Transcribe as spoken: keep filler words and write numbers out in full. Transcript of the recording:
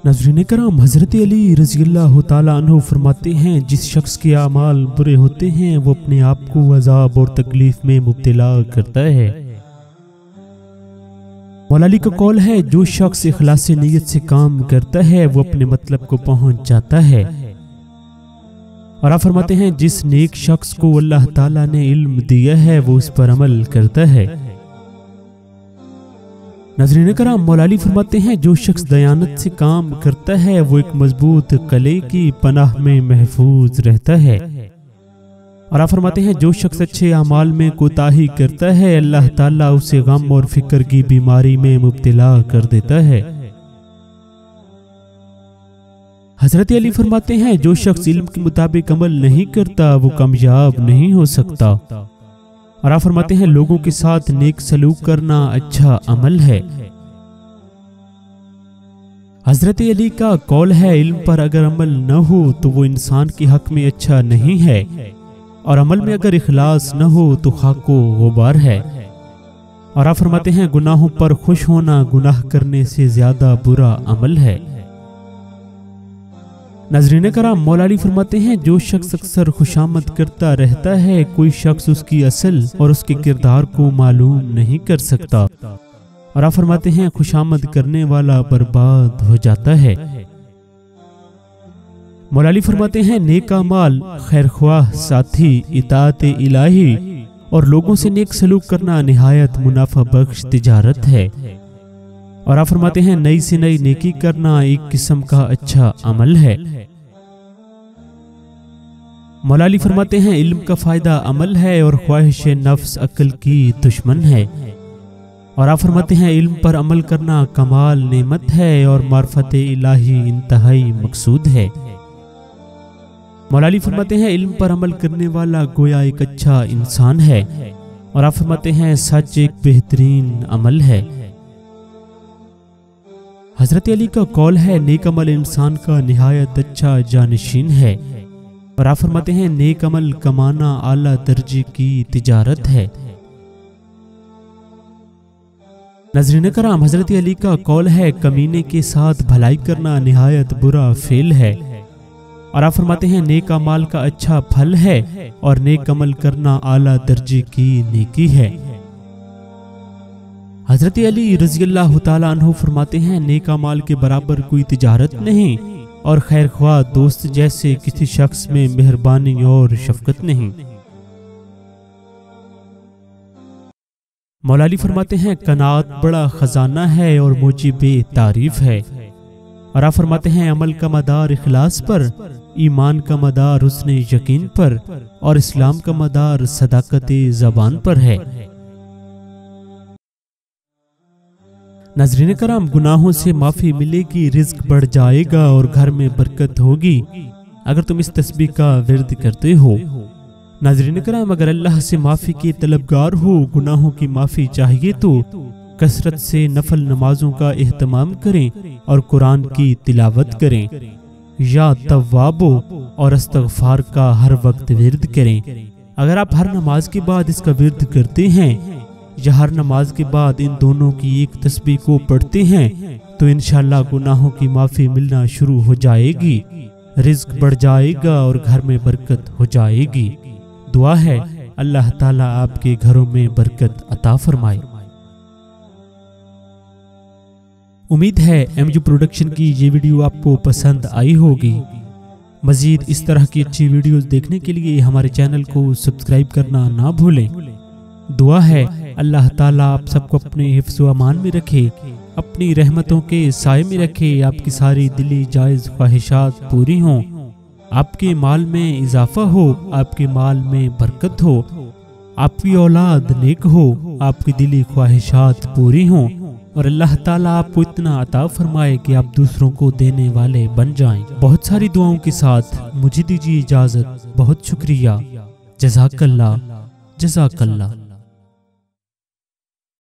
ناظرین کرام، حضرت علی رضی اللہ تعالیٰ عنہ فرماتے ہیں جس شخص کے اعمال برے ہوتے ہیں وہ اپنے آپ کو عذاب اور تکلیف میں مبتلا کرتا ہے۔ مولا علی کا قول ہے جو شخص اخلاص نیت سے کام کرتا ہے وہ اپنے مطلب کو پہنچ جاتا ہے۔ اور آپ فرماتے ہیں جس نیک شخص کو اللہ تعالیٰ نے علم دیا ہے وہ اس پر عمل کرتا ہے۔ ناظرین کرام، مولا علی فرماتے ہیں جو شخص دیانت سے کام کرتا ہے وہ ایک مضبوط قلعے کی پناہ میں محفوظ رہتا ہے۔ اور آپ فرماتے ہیں جو شخص اچھے اعمال میں کوتاہی کرتا ہے اللہ تعالیٰ اسے غم اور فکر کی بیماری میں مبتلا کر دیتا ہے۔ حضرت علی فرماتے ہیں جو شخص علم کے مطابق عمل نہیں کرتا وہ کامیاب نہیں ہو سکتا۔ اور آپ فرماتے ہیں لوگوں کے ساتھ نیک سلوک کرنا اچھا عمل ہے۔ حضرت علی کا قول ہے علم پر اگر عمل نہ ہو تو وہ انسان کے حق میں اچھا نہیں ہے، اور عمل میں اگر اخلاص نہ ہو تو خاک و غبار ہے۔ اور آپ فرماتے ہیں گناہوں پر خوش ہونا گناہ کرنے سے زیادہ برا عمل ہے۔ ناظرین کرام، مولا علی فرماتے ہیں جو شخص اکثر خوشامد کرتا رہتا ہے کوئی شخص اس کی اصل اور اس کے کردار کو معلوم نہیں کر سکتا۔ اور آپ فرماتے ہیں خوشامد کرنے والا برباد ہو جاتا ہے۔ مولا علی فرماتے ہیں نیک اعمال، خیر خواہ ساتھی، اطاعت الہی اور لوگوں سے نیک سلوک کرنا نہایت منافع بخش تجارت ہے۔ اور آپ فرماتے ہیں نئی سے نئی نیکی کرنا ایک قسم کا اچھا عمل ہے۔ مولا علی فرماتے ہیں علم کا فائدہ عمل ہے اور خواہش نفس عقل کی دشمن ہے۔ اور آپ فرماتے ہیں علم پر عمل کرنا کمال نعمت ہے اور معرفت الہی انتہائی مقصود ہے۔ مولا علی فرماتے ہیں علم پر عمل کرنے والا گویا ایک اچھا انسان ہے۔ اور آپ فرماتے ہیں سچ ایک بہترین عمل ہے۔ حضرت علی کا قول ہے نیک عمل انسان کا نہایت اچھا جانشین ہے۔ اور آپ فرماتے ہیں نیک عمل کمانا اعلیٰ درجے کی تجارت ہے۔ ناظرین کرام، حضرت علی کا قول ہے کمینے کے ساتھ بھلائی کرنا نہایت برا فعل ہے۔ اور آپ فرماتے ہیں نیک اعمال کا اچھا پھل ہے اور نیک عمل کرنا اعلیٰ درجے کی نیکی ہے۔ حضرت علی رضی اللہ تعالیٰ عنہ فرماتے ہیں نیک اعمال کے برابر کوئی تجارت نہیں اور خیر خواہ دوست جیسے کسی شخص میں مہربانی اور شفقت نہیں۔ مولا علی فرماتے ہیں قناعت بڑا خزانہ ہے اور موجب تعریف ہے۔ اور آپ فرماتے ہیں عمل کا مدار اخلاص پر، ایمان کا مدار حسن یقین پر اور اسلام کا مدار صداقت زبان پر ہے۔ ناظرین کرام، گناہوں سے معافی ملے گی، رزق بڑھ جائے گا اور گھر میں برکت ہوگی اگر تم اس تسبیح کا ورد کرتے ہو۔ ناظرین کرام، اگر اللہ سے معافی کے طلبگار ہو، گناہوں کی معافی چاہیے تو کثرت سے نفل نمازوں کا اہتمام کریں اور قرآن کی تلاوت کریں، یا توابو اور استغفار کا ہر وقت ورد کریں۔ اگر آپ ہر نماز کے بعد اس کا ورد کرتے ہیں یا ہر نماز کے بعد ان دونوں کی ایک تسبیح کو پڑھتے ہیں تو انشاءاللہ گناہوں کی معافی ملنا شروع ہو جائے گی، رزق بڑھ جائے گا اور گھر میں برکت ہو جائے گی۔ دعا ہے اللہ تعالیٰ آپ کے گھروں میں برکت عطا فرمائے۔ امید ہے ایم جو پروڈکشن کی یہ ویڈیو آپ کو پسند آئی ہوگی۔ مزید اس طرح کی اچھی ویڈیوز دیکھنے کے لیے ہمارے چینل کو سبسکرائب کرنا نہ بھولیں۔ دعا ہے اللہ تعالیٰ آپ سب کو اپنے حفظ و امان میں رکھے، اپنی رحمتوں کے سائے میں رکھے، آپ کی ساری دلی جائز خواہشات پوری ہوں، آپ کے مال میں اضافہ ہو، آپ کے مال میں برکت ہو، آپ کی اولاد نیک ہو، آپ کی دلی خواہشات پوری ہوں، اور اللہ تعالیٰ آپ کو اتنا عطا فرمائے کہ آپ دوسروں کو دینے والے بن جائیں۔ بہت ساری دعاؤں کے ساتھ مجھے دیجیے اجازت۔ بہت شکریہ۔ جزاک اللہ، جزاک اللہ۔